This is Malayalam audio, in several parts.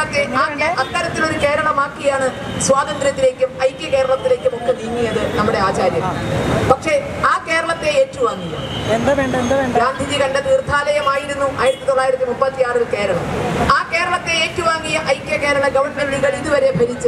കേരളത്തെ അത്തരത്തിലൊരു കേരളമാക്കിയാണ് സ്വാതന്ത്ര്യത്തിലേക്കും ഐക്യ കേരളത്തിലേക്കും ഒക്കെ നീങ്ങിയത് നമ്മുടെ ആചാര്യൻ. പക്ഷേ ആ കേരളത്തെ ഏറ്റുവാങ്ങിയ ഗാന്ധിജി കണ്ട തീർത്ഥാലയമായിരുന്നു 1936 കേരളം. ആ കേരളത്തെ ഏറ്റുവാങ്ങിയ ഐക്യ കേരള ഗവൺമെന്റുകൾ ഇതുവരെ ഭരിച്ച്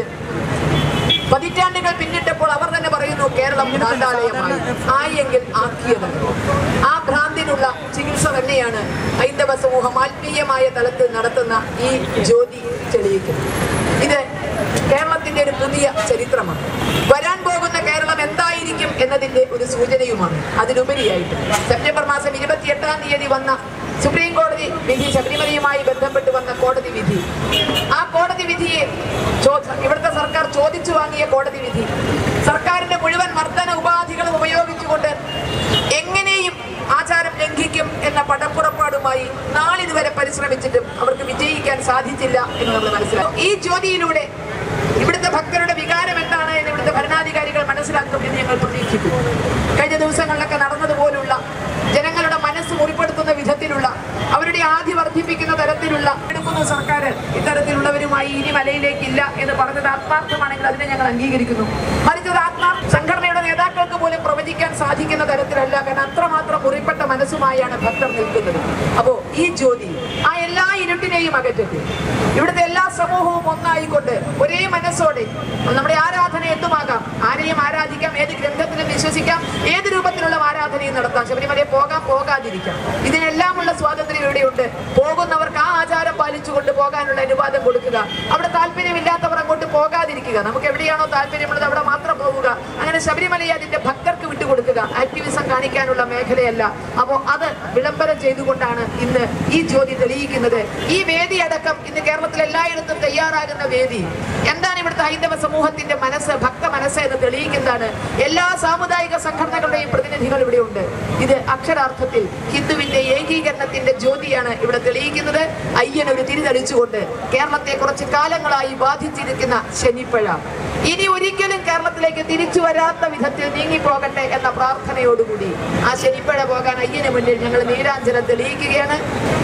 പതിറ്റാണ്ടുകൾ പിന്നിട്ടപ്പോൾ അവർ തന്നെ പറയുന്നു കേരളം ഭ്രാന്താലയമായി. ആയെങ്കിൽ ആക്കിയതാണ്. ആ ഭ്രാന്തിനുള്ള ചികിത്സ തന്നെയാണ് ഹൈന്ദവ സമൂഹം ആത്മീയമായ തലത്തിൽ നടത്തുന്ന ഈ ജ്യോതി തെളിയിക്കുന്നത്. ഇത് കേരളത്തിന്റെ ഒരു പുതിയ ചരിത്രമാണ്. വരാൻ പോകുന്ന കേരളം എന്തായിരിക്കും എന്നതിന്റെ ഒരു സൂചനയുമാണ്. അതിലുപരിയായിട്ട് സെപ്റ്റംബർ മാസം 28-ാം തീയതി വന്ന സുപ്രീം കോടതി വിധി, ശബരിമലയുമായി ബന്ധപ്പെട്ട് വന്ന കോടതി വിധി, ആ കോടതി വിധിയെ ഇവിടുത്തെ സർക്കാർ ചോദിച്ചു വാങ്ങിയ കോടതി വിധി, സർക്കാരിന്റെ മുഴുവൻ മർദ്ദന ഉപാധികളും ഉപയോഗിച്ചുകൊണ്ട് എങ്ങനെയും ആചാരം ലംഘിക്കും എന്ന പടപ്പുറപ്പാടുമായി നാളിതുവരെ പരിശ്രമിച്ചിട്ടും അവർക്ക് വിജയിക്കാൻ സാധിച്ചില്ല എന്ന് നമ്മൾ മനസ്സിലാക്കും. ഈ ജ്യോതിയിലൂടെ ഇവിടുത്തെ ഭക്തരുടെ വികാരം എന്താണ് എന്ന് ഇവിടുത്തെ ഭരണാധികാരികൾ മനസ്സിലാക്കും എന്ന് ഞങ്ങൾ പ്രതീക്ഷിക്കുന്നു. കഴിഞ്ഞ ദിവസങ്ങളിലൊക്കെ നടന്നതുപോലുള്ള ജനങ്ങളുടെ മനസ്സ് മുറിപ്പെടുത്തുന്ന വിധത്തിലുള്ള, അവരുടെ ആധി വർദ്ധിപ്പിക്കുന്ന തരത്തിലുള്ള എടുക്കുന്ന സർക്കാർ ഇത്തരത്തിലുള്ളവരുമായി ഇനി മലയിലേക്കില്ല എന്ന് പറഞ്ഞത് ആത്മാർത്ഥമാണെങ്കിൽ അതിനെ ഞങ്ങൾ അംഗീകരിക്കുന്നു. മറിച്ചത് സംഘടനയുടെ നേതാക്കൾക്ക് പോലും പ്രവചിക്കാൻ സാധിക്കുന്ന തരത്തിലല്ല. കാരണം അത്രമാത്രം മുറിപ്പെട്ട മനസ്സുമായാണ് ഭക്തർ നിൽക്കുന്നത്. അപ്പോ ഈ ജ്യോതി ആ എല്ലാ ഇരുട്ടിനെയും അകറ്റത്തിൽ ഇവിടുത്തെ എല്ലാ സമൂഹവും ഒന്നായിക്കൊണ്ട് ഒരേ മനസ്സോടെ നമ്മുടെ ആരാധന എന്തുമാകാം, ആരെയും ആരാധിക്കാം, ഏത് ഗ്രന്ഥത്തിലും വിശ്വസിക്കാം, ഏത് രൂപത്തിലുള്ള ആരാധനയും നടത്താം, ശബരിമലയെ പോകാം, പോകാതിരിക്കാം, ഇതിനെല്ലാമുള്ള സ്വാതന്ത്ര്യം ഇവിടെയുണ്ട്. പോകുന്നവർക്ക് ആ ആചാരം പാലിച്ചുകൊണ്ട് പോകാനുള്ള അനുവാദം കൊടുക്കുക. അവിടെ താല്പര്യമില്ലാത്തവർ അങ്ങോട്ട് പോകാതിരിക്കുക. നമുക്ക് എവിടെയാണോ താല്പര്യമുള്ളത് അവിടെ മാത്രം പോവുക. അങ്ങനെ ശബരിമലയെ അതിന്റെ ഭക്തർക്ക് വിട്ടുകൊടുക്കുക. ആക്ടിവിസം കാണിക്കാനുള്ള മേഖലയല്ല. അപ്പോൾ അത് വിളംബരം ചെയ്തുകൊണ്ടാണ് ഇന്ന് ഈ ജ്യോതി തെളിയിക്കുന്നത്. ഈ വേദി അടക്കം ഇന്ന് കേരളത്തിൽ എല്ലായിടത്തും തയ്യാറാകുന്ന വേദി എന്താണ്? ഇവിടുത്തെ ഹൈന്ദവ സമൂഹത്തിന്റെ മനസ്സ്, ഭക്ത മനസ്സ് എന്ന് തെളിയിക്കുന്നതാണ്. എല്ലാ സാമുദായിക സംഘടനകളുടെയും പ്രതിനിധികൾ ഇവിടെയുണ്ട്. ഇത് അക്ഷരാർത്ഥത്തിൽ ഹിന്ദുവിന്റെ ഏകീകരണത്തിന്റെ ജ്യോതിയാണ് ഇവിടെ തെളിയിക്കുന്നത്. അയ്യനൊരു തിരിതെളിച്ചുകൊണ്ട് കേരളത്തെ കുറച്ച് കാലങ്ങളായി ബാധിച്ചിരിക്കുന്ന ശനിപ്പഴ ഇനി ഒരിക്കലും കേരളത്തിലേക്ക് തിരിച്ചു വരാത്ത വിധത്തിൽ നീങ്ങിപ്പോകട്ടെ എന്ന പ്രാർത്ഥനയോടുകൂടി ആ ശനിപ്പഴ പോകാൻ അയ്യന് മുന്നിൽ ഞങ്ങൾ നീരാഞ്ജനം തെളിയിക്കുകയാണ്.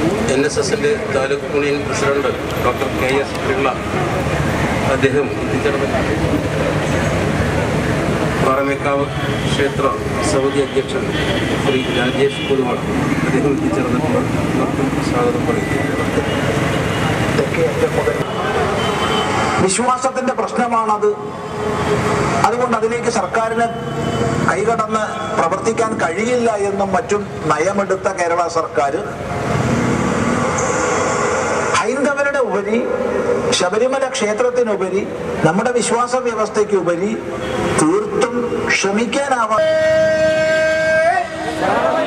NSSന്റെ taluk union president doctor KS Pillai അദ്ദേഹം പാറമേക്കാവ് ക്ഷേത്ര സമിതി അധ്യക്ഷൻ ശ്രീ രാജേഷ് കൊടുവാൾ അദ്ദേഹം എത്തിച്ചേർന്നിട്ടുള്ള സ്വാഗതം പറയുന്നു. വിശ്വാസത്തിന്റെ പ്രശ്നമാണത്. അതുകൊണ്ട് അതിലേക്ക് സർക്കാരിന് കൈകടന്ന് പ്രവർത്തിക്കാൻ കഴിയില്ല എന്നും മറ്റും നയമെടുത്ത കേരള സർക്കാർ ഹൈന്ദവരുടെ ഉപരി, ശബരിമല ക്ഷേത്രത്തിനുപരി, നമ്മുടെ വിശ്വാസ വ്യവസ്ഥയ്ക്ക് ഉപരി തീർത്തും ക്ഷമിക്കാനാവാ